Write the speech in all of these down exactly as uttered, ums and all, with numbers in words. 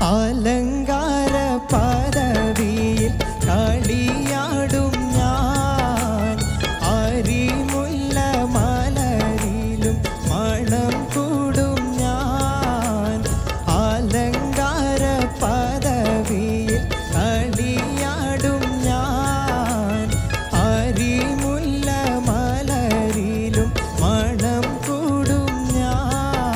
അലങ്കാര പദവിയിൽ കളിയാടും ഞാൻ അരിമുല്ല മലരിലും മണം കൂടും ഞാൻ അലങ്കാര പദവിയിൽ കളിയാടും ഞാൻ അരിമുല്ല മലരിലും മണം കൂടും ഞാൻ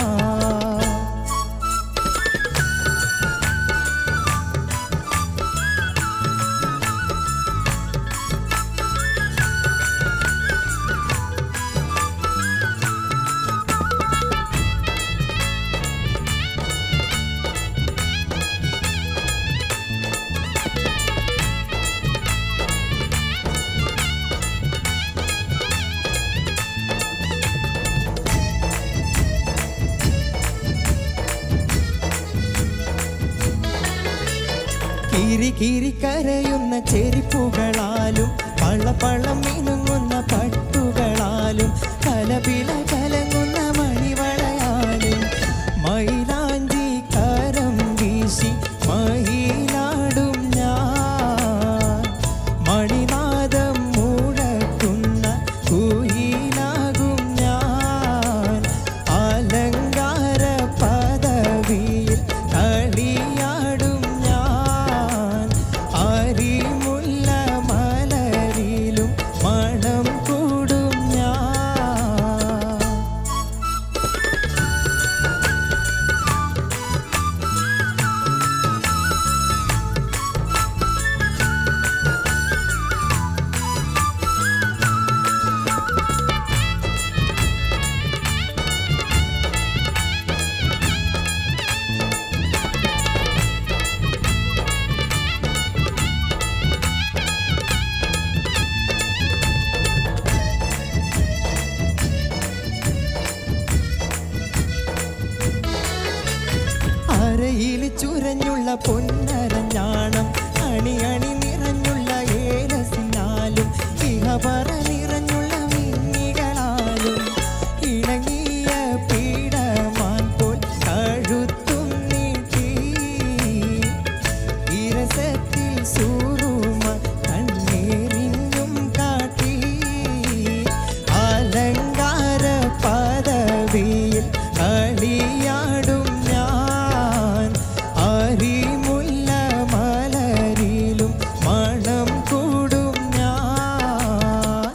കിരി കിരി കരയുന്ന ചെരിപ്പുകളാലും പള്ളപ്പള്ളം മിനുങ്ങുന്ന പട്ടുകളാലും കലപില കലങ്ങുന്ന മണിവളയാലും മൈലാഞ്ചി കരം വീശി മയിലാടും ഞാൻ മണിനാദം മുഴക്കുന്ന കുയിലാകും ഞാൻ അലങ്കാര പദവിയിൽ കളിയാടും അരിമുല്ല മലരിലും മണം കൂടും ഞാൻ അരയിൽ ചുരഞ്ഞുള്ള പൊന്നരഞ്ഞാണം അണി അണി നിറഞ്ഞുള്ള ഏലസിനാലും ഇഹപറ നിറഞ്ഞുള്ള മിന്നികളാലും ഇണങ്ങിയ പീഡമാൻ പോൽ കഴുത്തും നീട്ടി ഇരസത്തിൽ സൂറുമ കണ്ണേറിഞ്ഞും കാട്ടി അലങ്കാര പദവിയിൽ കളിയാടും അരിമുല്ല മലരിലും മണം കൂടും ഞാൻ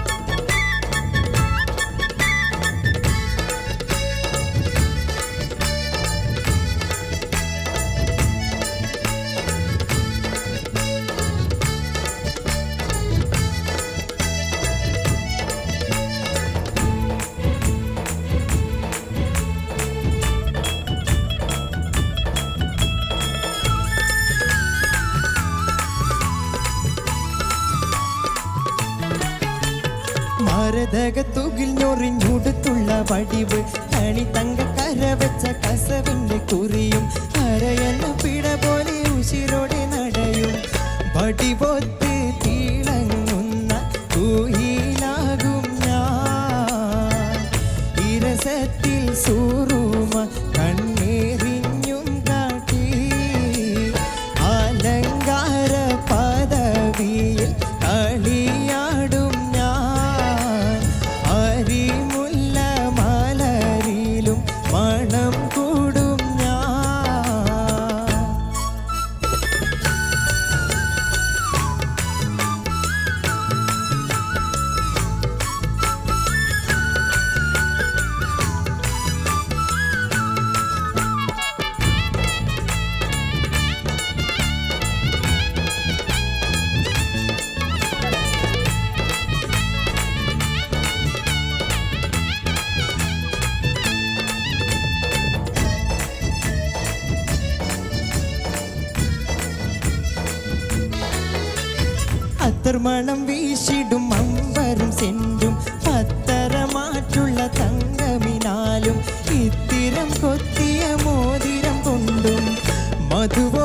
മരതകത്തുകിൽ ഞൊറിഞ്ഞുടുത്തുള്ള വടിവ് തണി തങ്ക കരവെച്ച കസവിന്റെ കുറിയും അരയെന്ന പിട പോലെ ഉശിരോടെ നടയും വടിവൊത്ത് തിളങ്ങുന്ന കുയിലാകും ഞാൻ ഇരസത്തിൽ സൂറുമ കണ്ണേറിഞ്ഞും കാട്ടി അലങ്കാര പദവിയിൽ കളിയാടും അരിമുല്ല മലരിലും മണം കൂടും ഞാൻ അത്തർമണം വീശിടും അമ്പരും സെന്റും പത്തരമാറ്റുള്ള തങ്കമിനാലും ഇത്തിരം കൊത്തിയ മോതിരം കൊണ്ടും മധുവ